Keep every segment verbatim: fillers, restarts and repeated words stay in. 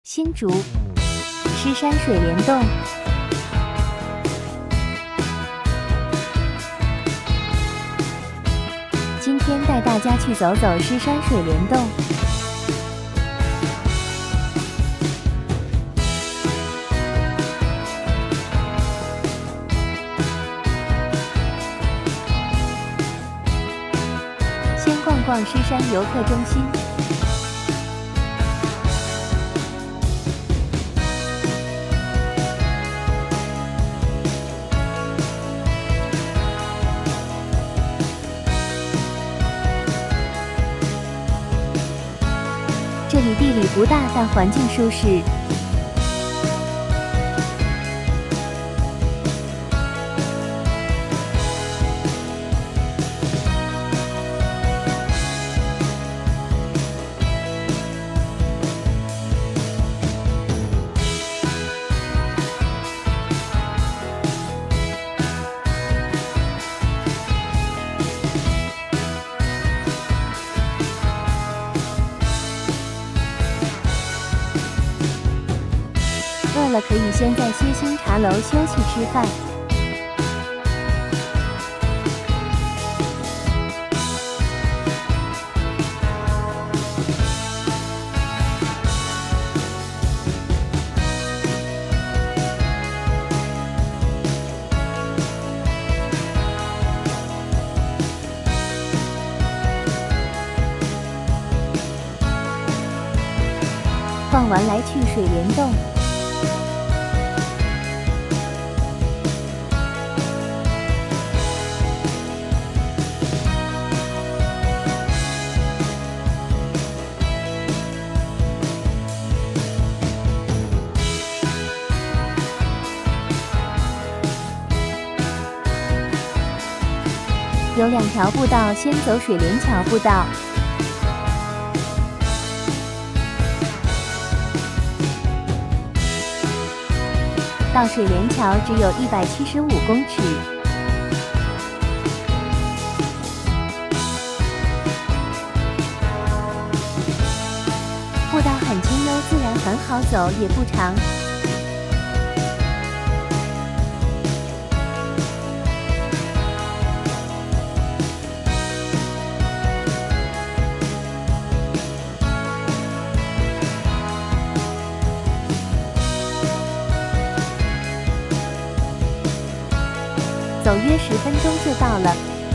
新竹狮山水帘洞。今天带大家去走走狮山水帘洞。先逛逛狮山游客中心。 这里地理不大，但环境舒适。饿了可以先在歇心茶楼休息吃饭。逛完来去水帘洞。 有两条步道，先走水帘桥步道。到水帘桥只有一百七十五公尺。步道很清幽自然，很好走，也不长。 走约十分钟就到了。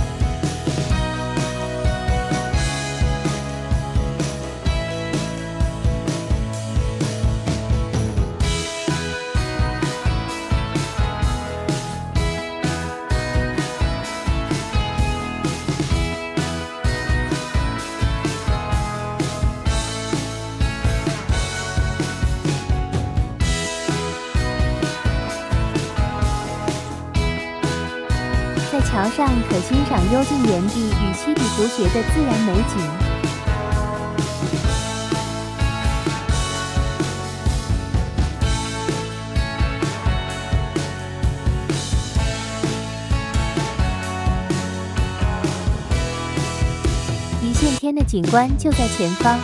在桥上可欣赏幽静岩壁与西底湖穴的自然美景。一线天的景观就在前方。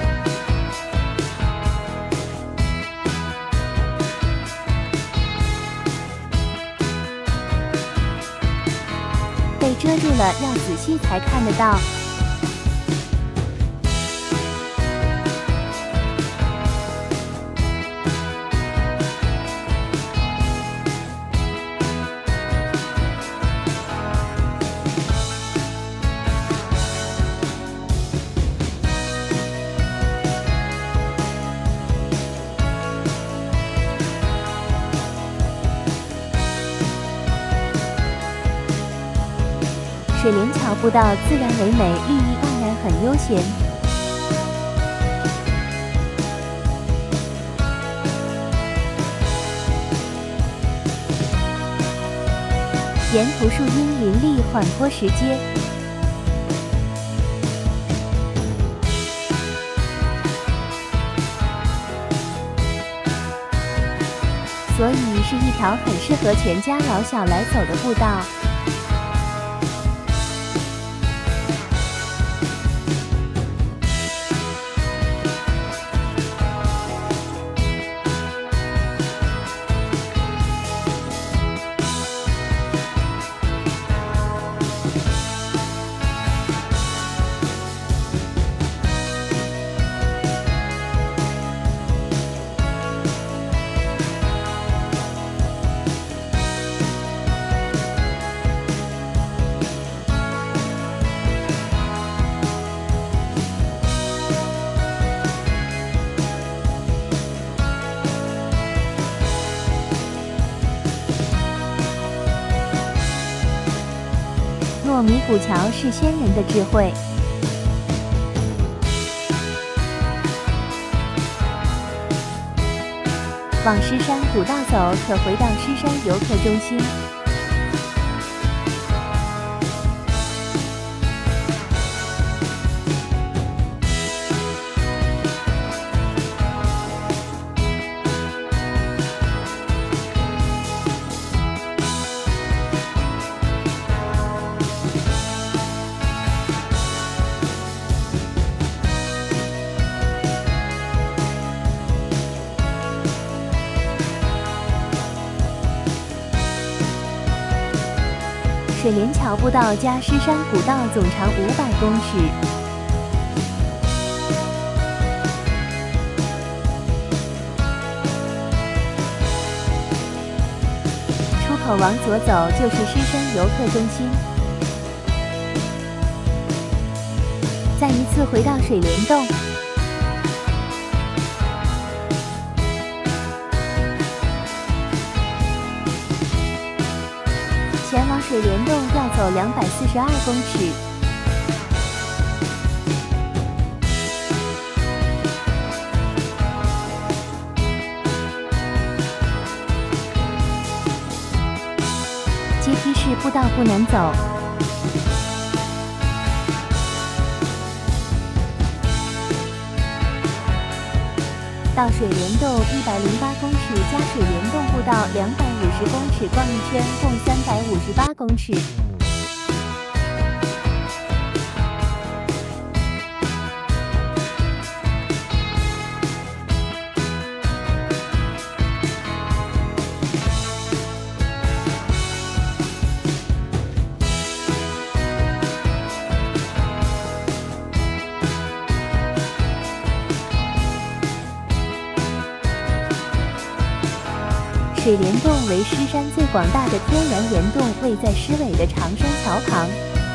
被遮住了，要仔细才看得到。水帘桥步道自然唯美，绿意盎然，很悠闲。沿途树荫林立，缓坡石阶。所以是一条很适合全家老小来走的步道。 诺米古桥是先人的智慧。往狮山古道走，可回到狮山游客中心。水帘桥步道加狮山古道总长五百公尺。出口往左走就是狮山游客中心。再一次回到水帘洞。 前往水帘洞要走两百四十二公尺。阶梯式步道不难走。到水帘洞一百零八公尺加水帘洞步道两百五十公尺，逛一圈共三百五十八公尺。水帘洞为狮山最广大的天然岩洞，位在狮尾的长山桥旁。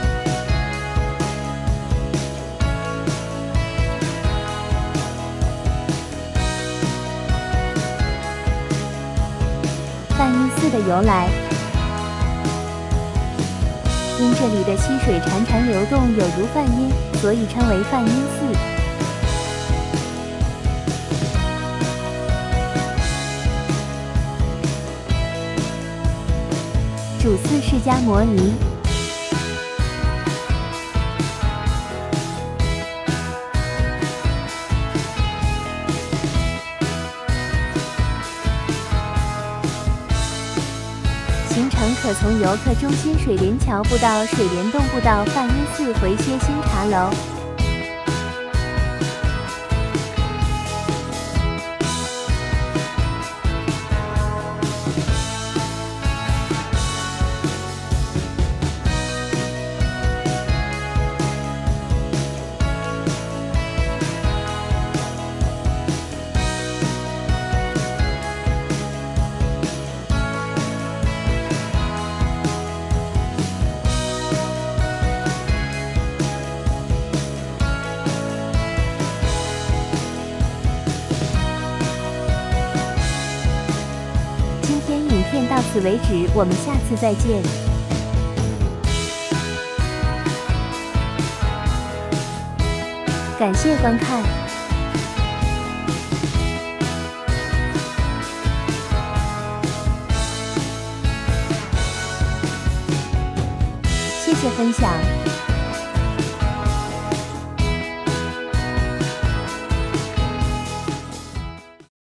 梵音寺的由来，因这里的溪水潺潺流动，有如梵音，所以称为梵音寺。 主寺释迦摩尼。行程可从游客中心水帘桥步道、水帘洞步道、梵音寺回歇新茶楼。 到此为止，我们下次再见。感谢观看。谢谢分享。